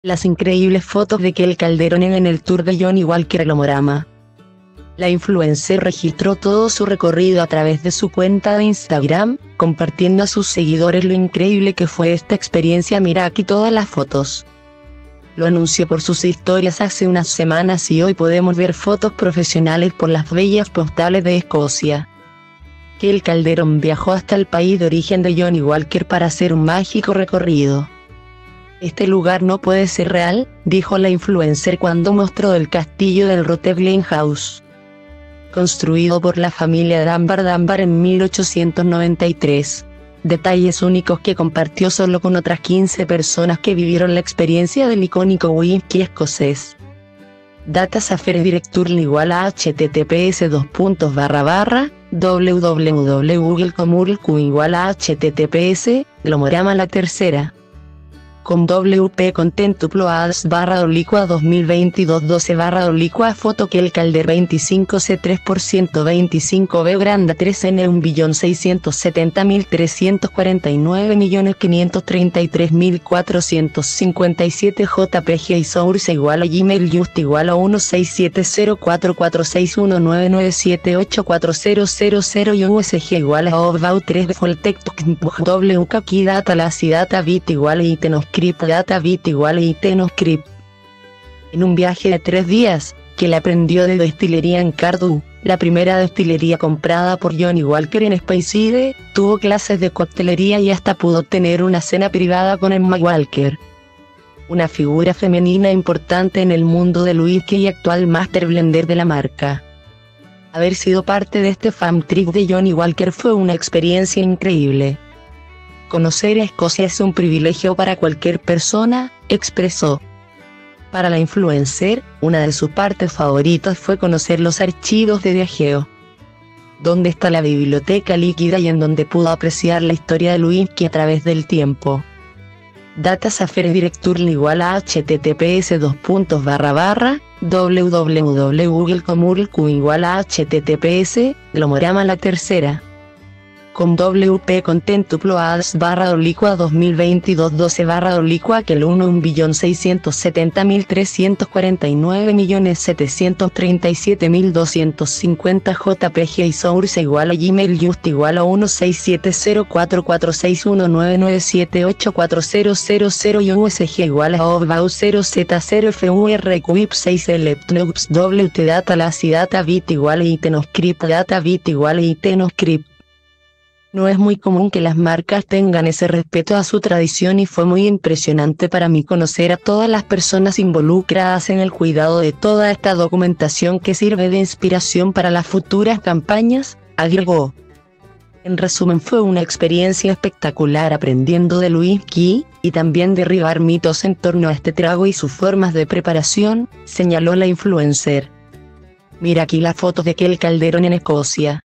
Las increíbles fotos de Kel Calderón en el tour de Johnny Walker Glomorama. La influencer registró todo su recorrido a través de su cuenta de Instagram, compartiendo a sus seguidores lo increíble que fue esta experiencia. Mira aquí todas las fotos. Lo anunció por sus historias hace unas semanas y hoy podemos ver fotos profesionales por las bellas postales de Escocia. Kel Calderón viajó hasta el país de origen de Johnny Walker para hacer un mágico recorrido. «Este lugar no puede ser real», dijo la influencer cuando mostró el castillo del Rutherglen House, construido por la familia Dunbar en 1893. Detalles únicos que compartió solo con otras 15 personas que vivieron la experiencia del icónico whisky escocés. Data Safari Direct Tour igual a https://www.google.com igual a https Glomorama la tercera. Con WP Content Uploads /Olicua 2022 12 foto Kel Calder 25C 3% 25B Granda 3N 1.670.343.533.457 JPG y Source igual a Gmail Just igual a 16704461997840000 y USG igual a About 3 Default Text WK Key Data Lazy Data Bit igual a Itenoscript Data Bit igual a Itenoscript. En un viaje de 3 días, Kel aprendió de destilería en Cardew, la primera destilería comprada por Johnny Walker en Speyside, tuvo clases de coctelería y hasta pudo tener una cena privada con Emma Walker, una figura femenina importante en el mundo del whisky y actual Master Blender de la marca. Haber sido parte de este fan trip de Johnny Walker fue una experiencia increíble. Conocer Escocia es un privilegio para cualquier persona, expresó. Para la influencer, una de sus partes favoritas fue conocer los archivos de viajeo, donde está la biblioteca líquida y en donde pudo apreciar la historia del whisky a través del tiempo. Data Safari Direct Tour igual a https://www.google.com igual a https Glomorama la tercera. Con WP Content Uploads /Olicua 2022 12 Kel 1.670.349.737.250 JPG y Source igual a Gmail Just igual a 16704461997840000 y USG igual a About 0Z0 FURQIP 6 Electnoops WT Data Lazy Data Bit igual a Itenoscript Data Bit igual a Itenoscript. No es muy común que las marcas tengan ese respeto a su tradición y fue muy impresionante para mí conocer a todas las personas involucradas en el cuidado de toda esta documentación que sirve de inspiración para las futuras campañas, agregó. En resumen, fue una experiencia espectacular aprendiendo del whisky, y también derribar mitos en torno a este trago y sus formas de preparación, señaló la influencer. Mira aquí las fotos de Kel Calderón en Escocia.